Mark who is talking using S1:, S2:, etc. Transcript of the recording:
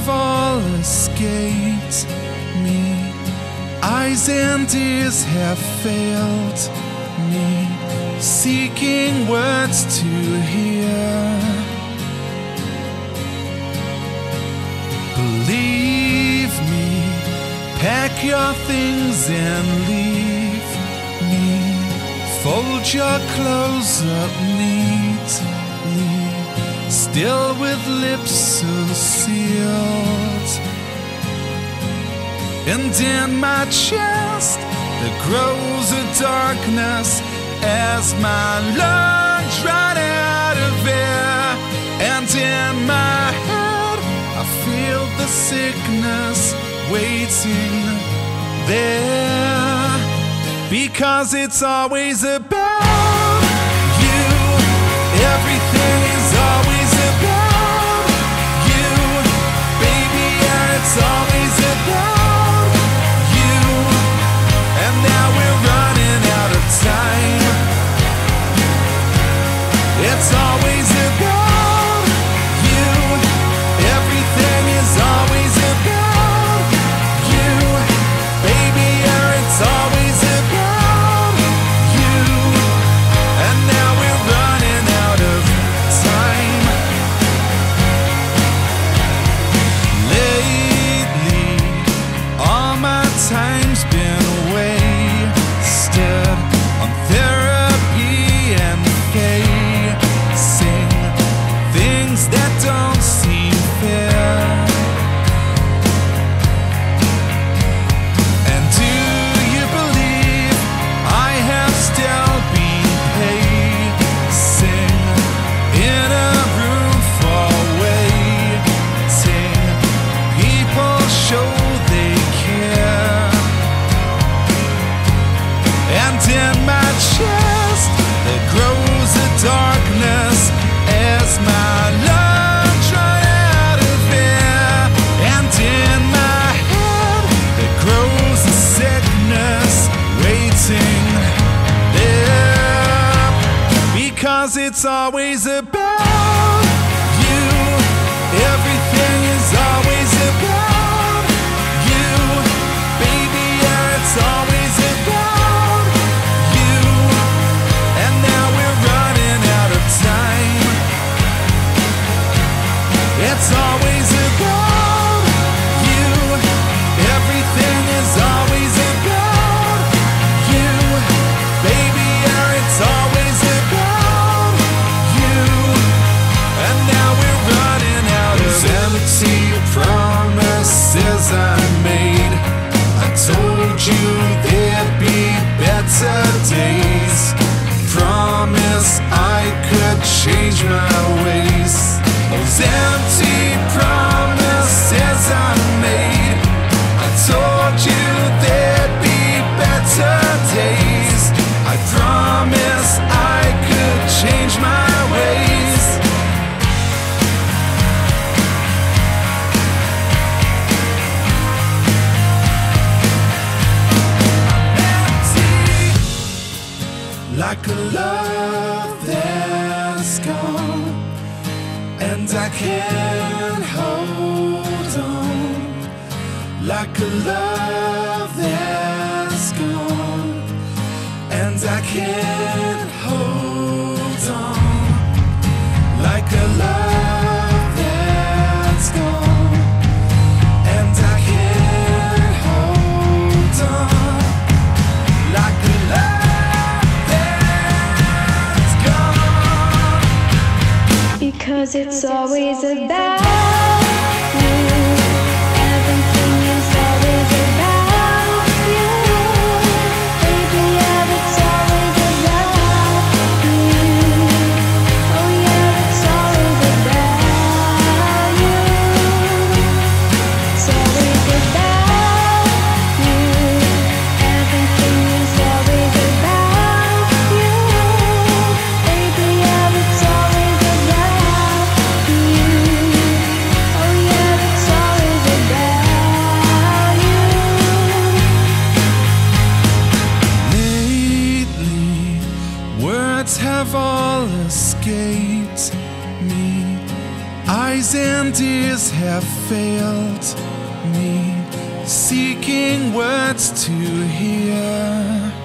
S1: fall escaped me. Eyes and ears have failed me, seeking words to hear. Believe me, pack your things and leave me. Fold your clothes up neatly, still with lips so sealed. And in my chest there grows a darkness as my lungs run out of air. And in my head I feel the sickness waiting there, because it's always about you. Everything is always about you, baby, yeah, it's always about you. And now we're running out of time. It's always about you. Everything is always about you, baby, yeah, it's always about you. And now we're running out of time. Lately, all my time's been wasted on therapy and facing things that don't seem fair. And do you believe I have still been pacing in a room for waiting? People show they care. And in my chest there grows a darkness as my lungs run out of air. And in my head there grows a sickness waiting there, because it's always about you. Everything is always about you, baby, yeah, it's always about you. And now we're running out of time. It's always about you. Everything is always about you, baby, yeah, it's always about you. And now we're running out of empty promises I made. I told you there'd be better days. Promise I could change my ways. Those empty promises I made, I told you there'd be better days. I promise I could change my ways. Like a love that's gone, and I can't hold on. Like a love that's gone, and I can't hold on. Like a love that's gone, and I can't hold on. Like a love that's gone,
S2: because it's always about you. Everything is always about you, baby, yeah, it's always about
S1: eyes and ears have failed me, seeking words to hear.